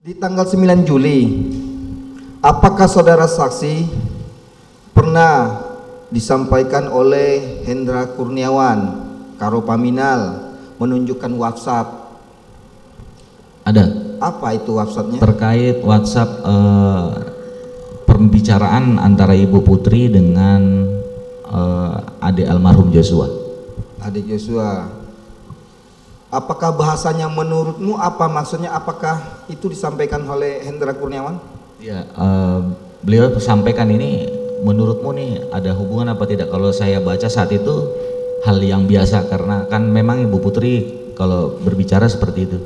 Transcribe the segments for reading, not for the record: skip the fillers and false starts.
Di tanggal 9 Juli, apakah saudara saksi pernah disampaikan oleh Hendra Kurniawan, Karopaminal, menunjukkan WhatsApp? Ada. Apa itu WhatsAppnya? Terkait WhatsApp pembicaraan antara Ibu Putri dengan adik almarhum Joshua. Adik Joshua. Apakah bahasanya menurutmu apa maksudnya? Apakah itu disampaikan oleh Hendra Kurniawan? Ya, beliau sampaikan ini menurutmu nih ada hubungan apa tidak? Kalau saya baca saat itu hal yang biasa karena kan memang Ibu Putri kalau berbicara seperti itu.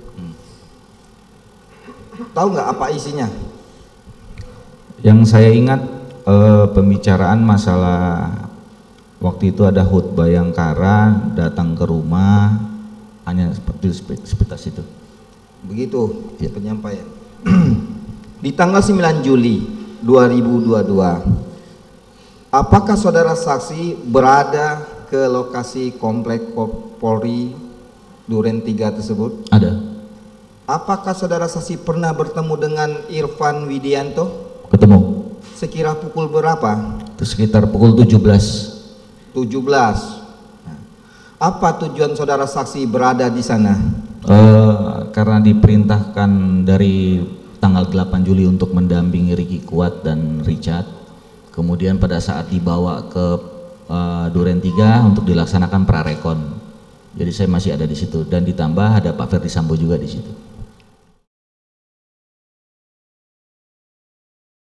Tahu nggak apa isinya? Yang saya ingat pembicaraan masalah waktu itu ada Hut Bayangkara datang ke rumah, hanya seperti sebatas itu. Begitu ya. Penyampaian. Di tanggal 9 Juli 2022, apakah saudara saksi berada ke lokasi komplek Polri Duren 3 tersebut? Ada. Apakah saudara saksi pernah bertemu dengan Irfan Widianto? Ketemu. Sekira pukul berapa? Itu sekitar pukul 17. 17. Apa tujuan saudara saksi berada di sana? Karena diperintahkan dari tanggal 8 Juli untuk mendampingi Ricky Kuat dan Richard. Kemudian pada saat dibawa ke Duren 3 untuk dilaksanakan prarekon. Jadi saya masih ada di situ dan ditambah ada Pak Ferdi Sambo juga di situ.